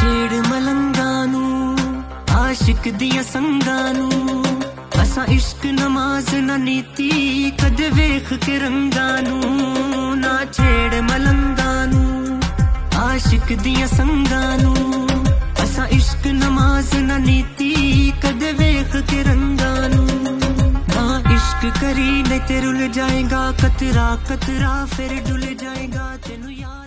छेड़ मलंगां नूं आशिक दियां संगां नूं असां इश्क नमाज ना नीति कदे वेख के रंगां नूं ना छेड़ मलंगां नूं आशिक दियां संगां नूं असां इश्क नमाज ना नीति कदे वेख के रंगां नूं ना इश्क करी नहीं ते रुल जाएगा कतरा कतरा फिर डुल जाएगा तेनू याद